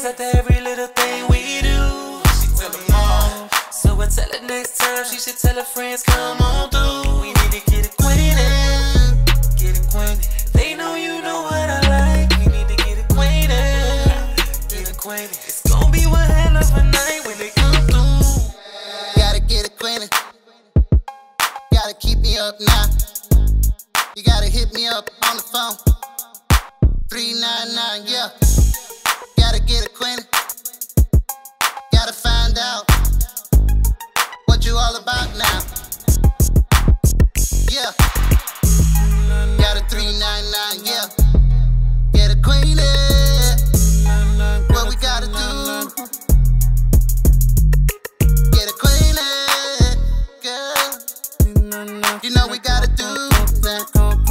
after every little thing we do. She tell them all. So I tell her next time she should tell her friends, come on through. We need to get acquainted. Get acquainted. They know you know what I like. We need to get acquainted. Get acquainted. It's gonna be one hell of a night when they come through. Gotta get acquainted. Gotta keep me up now. You gotta hit me up on the phone. 399, yeah. Gotta get acquainted. Gotta find out what you all about now. Yeah. Got a 399, yeah. Get acquainted. What we gotta do? Get acquainted, girl. You know we gotta do that.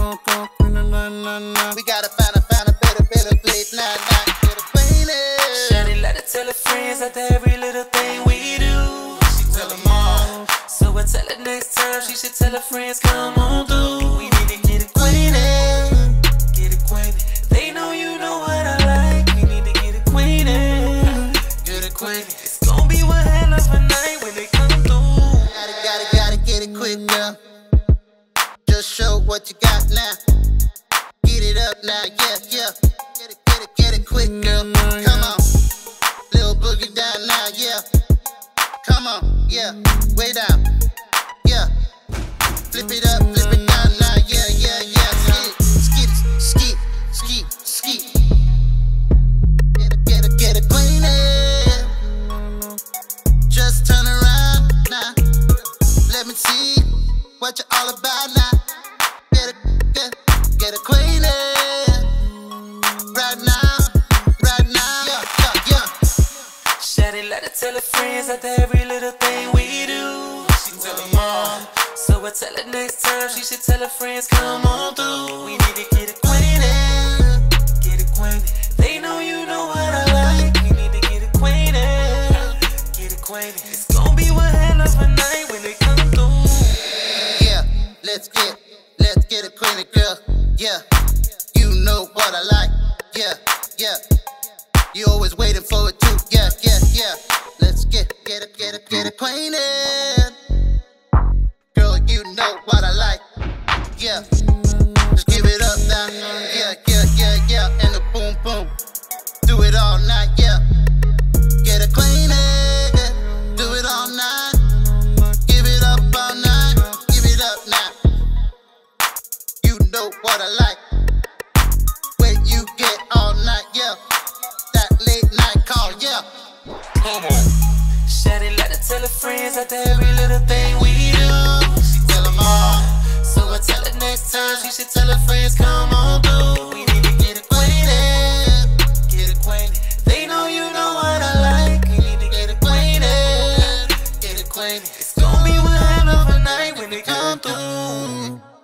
We gotta find a better place now. Get acquainted. Shawty let her tell her friends after every little thing we do. She tell them all. So I tell her next time she should tell her friends, come on through. We need to get acquainted. Get acquainted. They know you know what I like. We need to get acquainted. Get acquainted. It's gonna be one hell of a night when they come through. Gotta get it quick, girl. Just show what you got now. Get it up now, yeah. Get it quick, girl. Come on. Little boogie down now, yeah. Come on, yeah. Way down, yeah. Flip it up, flip it down now, yeah. Skeet. Get acquainted. Just turn around now. Let me see what you're all about now. Get acquainted. Right now, yeah. Shawty let her tell her friends after every little thing we do. She tell them all. So I tell her next time she should tell her friends, come on through. We need to get acquainted. Get acquainted. They know you know what I like. We need to get acquainted. Get acquainted. It's gonna be one hell of a night when they come through. Yeah, let's get acquainted, girl. Yeah, you know what I like. Yeah. You always waiting for it too. Yeah. Let's get acquainted. Girl, you know what I like. Yeah. Just give it up now. Yeah. And the boom boom. Do it all night, yeah. Get acquainted. Do it all night. Give it up all night. Give it up now. You know what I like. When you get all night, yeah. That late night call, yeah. Come on. Shawty let her tell her friends after every little thing we do. She tell them all. So I tell her next time she should tell her friends, come on through. We need to get acquainted. Get acquainted. They know you know what I like. We need to get acquainted. Get acquainted. It's gonna be one hell of a night when they come through.